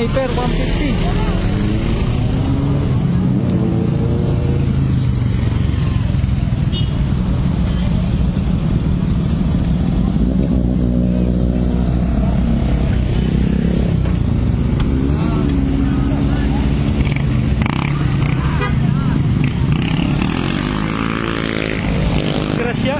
Sniper 150. Gracia.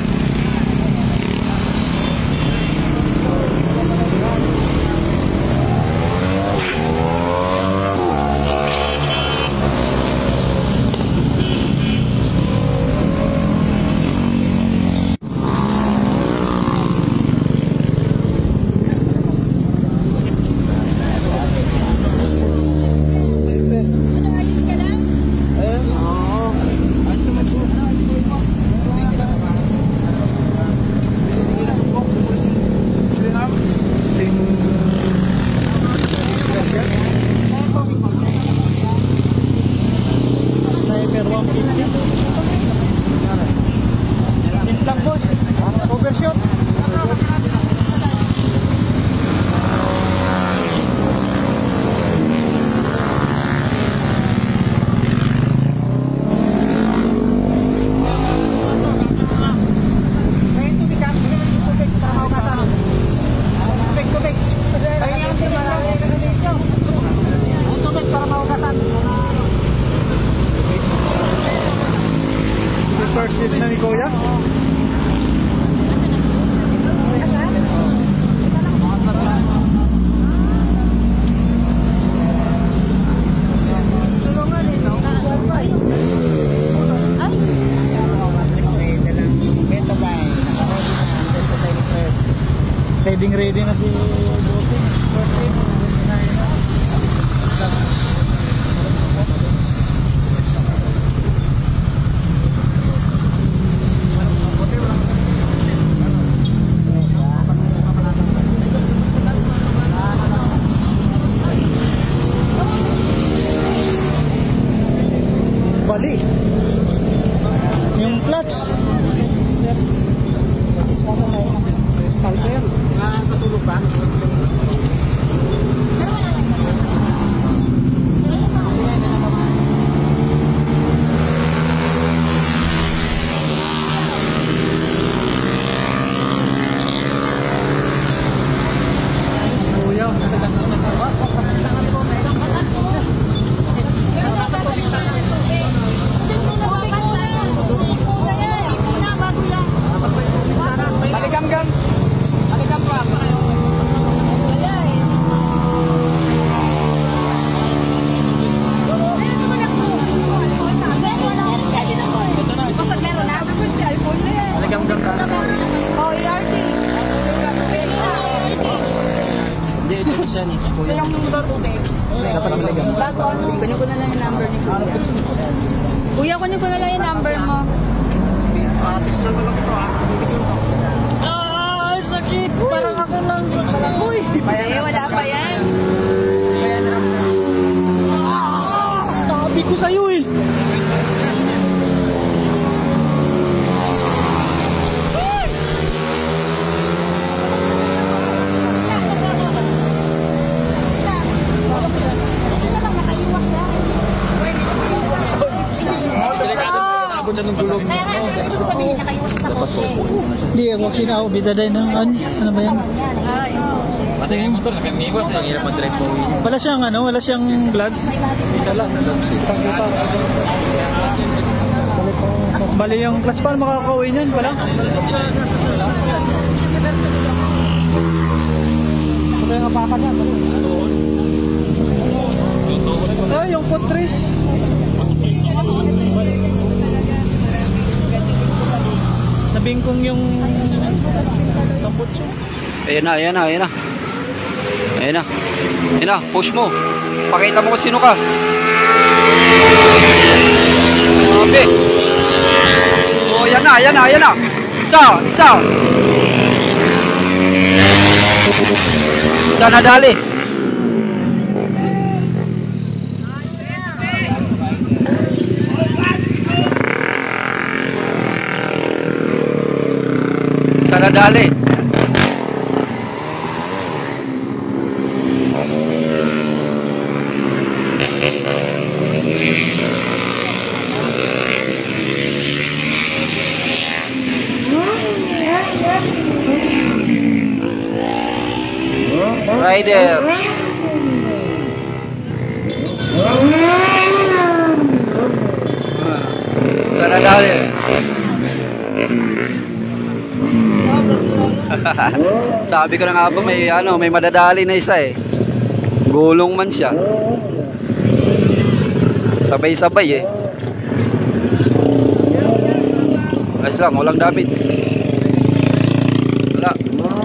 Sniper 150. Simplang boss. Overshot. First hit na ni Kuya. Ready na si Bote. Bali. Yung clutch. Pulser, nakakatulog ba? Kunin ko na lang yung number ni Kuya. Kuya, kunin ko na lang yung number mo. Ah, sakit! Parang ako lang. Uy! Eh, wala pa yan. Sabi ko sa'yo eh. Kaya nga, ibig sabihin niya kayo sa kotse. Hindi ako sinaw. Bidaday ng ano ba yan? Pati yung motor, nakamiwas eh. Hirap mag-drive po yun. Wala siyang wala siyang gloves. Bali yung clutch, paano makakauwi niyan pala? Ito yung apakan yan. Ah, yung putres. Nabingkong yung tambutso. Ayan na, ayan na, ayan na. Ayan na. Ayan na, push mo. Pakita mo kung sino ka. Grabe. So, ayan na, ayan na, ayan na. Isa, isa. Isa na dali. Isa na dali. Rider. Sana dali. Sabi ko na nga ba may madadali na isa eh. Gulong man siya. Sabay-sabay eh. Ayos lang, walang damage. Wala.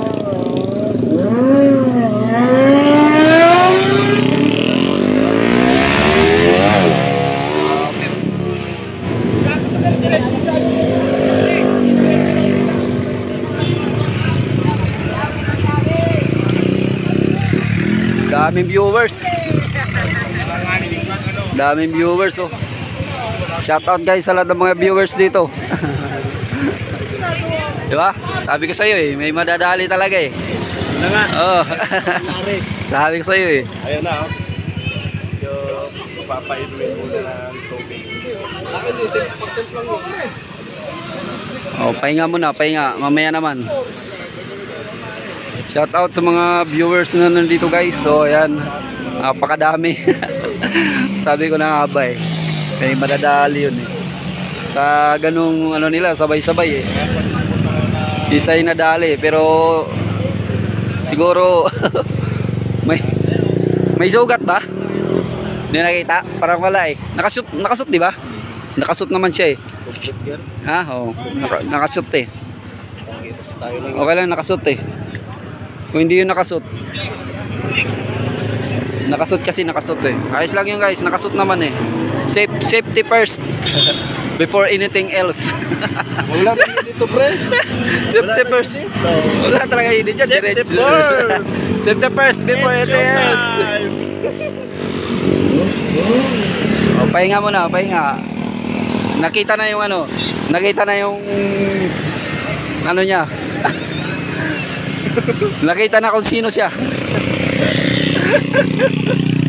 Daming viewers. Daming viewers oh. Shoutout guys sa lahat ng mga viewers dito. Di ba? Sabi ko sa iyo eh, may madadali talaga eh. Ano nga? Oh. Sabi ko sa iyo eh. Ayan na. Yung papainuin muna ng tubig. Akin dito, pag-send lang mo. Oh, pahinga muna, pahinga. Mamaya naman. Shoutout sa mga viewers na nandito guys. So ayan, napakadami. Sabi ko na nga ba eh, may madadali yun eh. Sa ganung ano nila, sabay-sabay eh. Isa'y nadali pero siguro may sugat ba? Hindi nakita? Parang wala eh. Nakashoot di ba? Nakashoot naman siya eh. Ha? Oo. Nakashoot eh. Okay lang nakashoot eh. Kung hindi yun nakashoot. Nakashoot kasi nakashoot eh. Ayos lang yun guys, nakashoot naman eh. Safety first. Before anything else. Wala na dito, pre. Safety first. Wala talaga yun dyan. Safety first. Safety first before anything else. O, pahinga muna, pahinga. Nakita na yung ano. Nakita na yung ano niya. Nakita na kung sino siya.